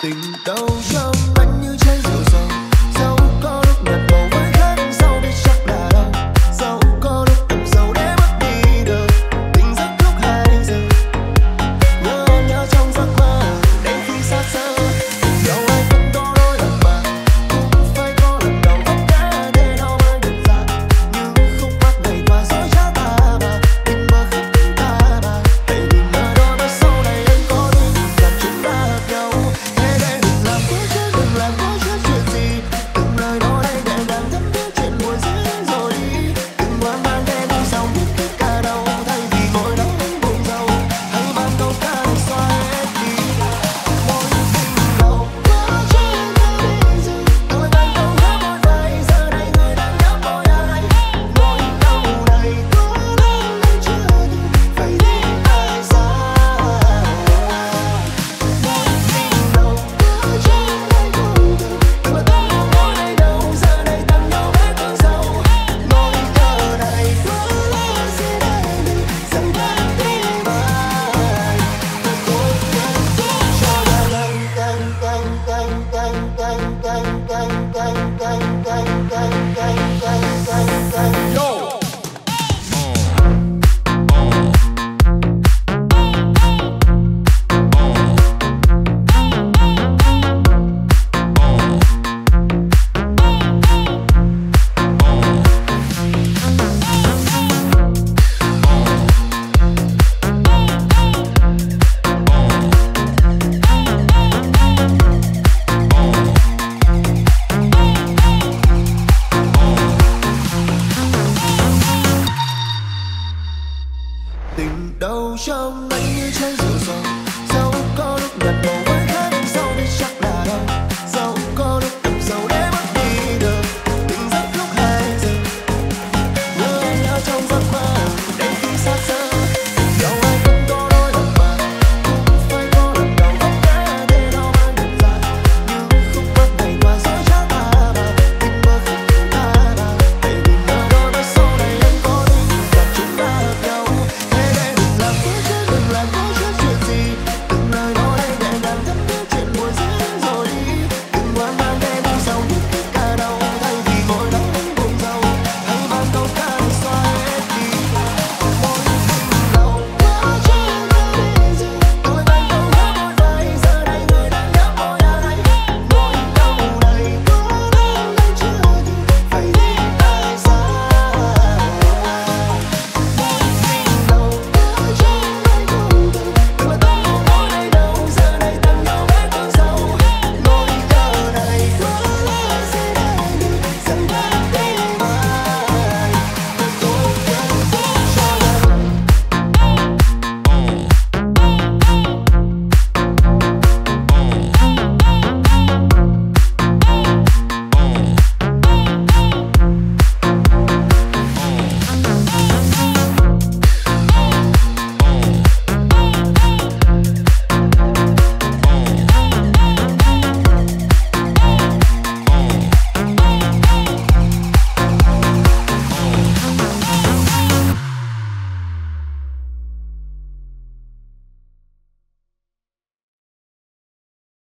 tình đâu trong anh như chén rượu dầu, dẫu có lúc nhạt màu với khác, dẫu biết chắc là đâu, dẫu có lúc cầm dầu để mất đi đời. Tình giấc lúc 2 giờ, nhớ em nhớ trong giấc mơ đến khi xa xưa. Dẫu ai cũng có đôi lần mà cũng phải có lần đầu tất cả để đâu mới nhận ra những khúc mắc ngày qua dối trá ta mà tình mơ khắc ta mà. Hãy nhìn nơi đôi mắt sau này anh có tin rằng chúng ta hợp nhau. Thế nên đừng làm quá chết, đừng làm quá chết chuyện gì. Từng lời nói đây nhẹ nhàng thấm thía chuyện buồn dễ đến rồi đi. Đừng ngoan mang nghe đi sau biết tất cả đâu, thay vì ngồi đó buồn rầu. Hãy mang câu ca để xóa hết đi mỗi tình đầu quá chén đã bị dừng. Tôi đang câu hát mỗi ngày, giờ đây người đang nhắm môi ai. Nỗi đau này có lẽ anh chưa đủ, phải đi ai xa. Mỗi tình đầu quá chén đã cùng từ, từ mà ta không nói đây đâu, giờ đây tặng nhau hết cơn sầu. Nỗi nhớ này có lẽ sẽ đến từ rằng đang tìm ai. Tôi quên cho ta căng căng căng căng căng căng căng căng căng căng căng căng.